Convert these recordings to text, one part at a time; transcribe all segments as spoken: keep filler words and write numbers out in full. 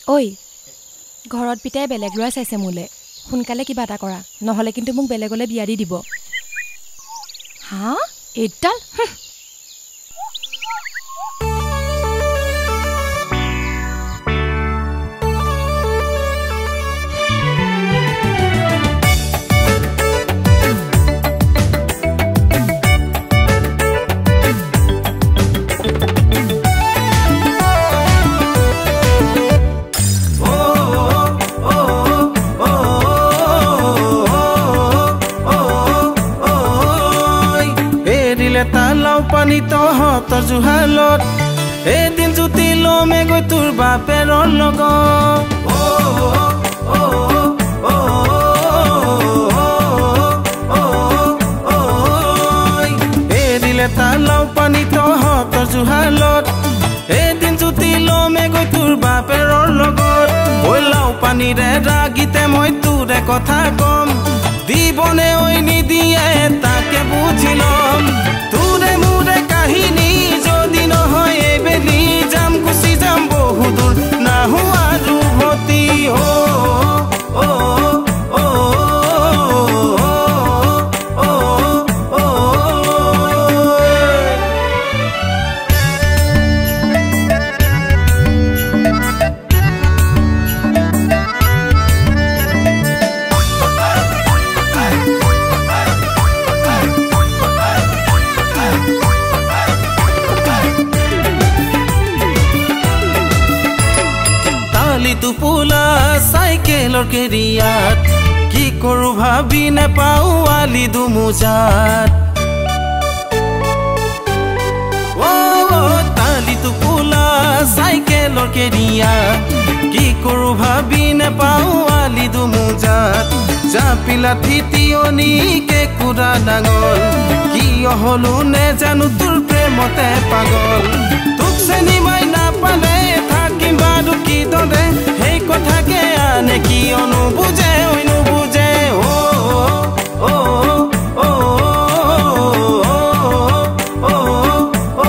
ঐ ঘৰত পিতাই বেলেগ ল'ৰা চাইছে মোলে সোনকালে কিবা এটা কৰা নহলে কিন্তু মোক বেলেগলে বিয়া দি দিব হা এডাল পানী তহঁতৰ জুহালত এদিন জুতি লমে গৈ তোৰ বাপেৰৰ লগত এৰিলে তালাও পানী তহঁতৰ জুহালত এদিন জুতি লমে গৈ তোৰ বাপেৰৰ লগত ঐ লাও পানীৰে ৰাগিতে মই তোৰে কথা কম দিবনে ঐ নিদিয়ে তাকে বুঝি লম তোৰে মোৰে কাহিনী যদি নহয় এবেলি যাম গুচি যাম বহুদূৰ নাহো আৰু ভতি অ অ অ দুপোলা চাইকেলৰ কেৰিয়াত কি কৰো ভাবি নেপাও আলি দুমুজাত অ তালি দুপোলা চাইকেলৰ কেৰিয়াত কি কৰো ভাবি নেপাও আলি দুমুজাত জাপিলা থিতিয়নি কে কুৰা ডাঙৰ কি হলো নেজানো তোৰ প্ৰেমতে পাগল তোক চেনি মাই নাপালে থাকিম বাৰু কি দৰে সেই কথাকে আনে কি অনুবুজে ঐ নুবুজে অ অ অ অ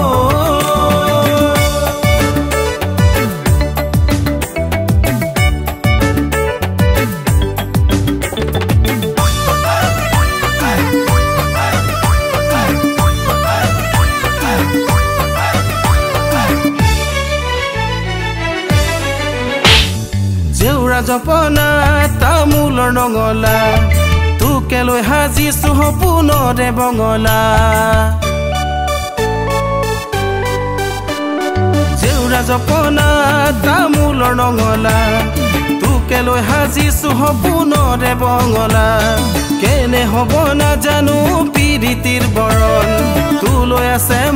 জপনা তামোলৰ নঙলা তোকে লৈ সাজিছো সপোনৰে বঙলা জেউৰা জপনা তামোলৰ নঙলা তোকে লৈ সাজিছো সপোনৰে বঙলা কেনে হ'ব নাজানো পিৰিতিৰ বৰণ তোলৈ আছে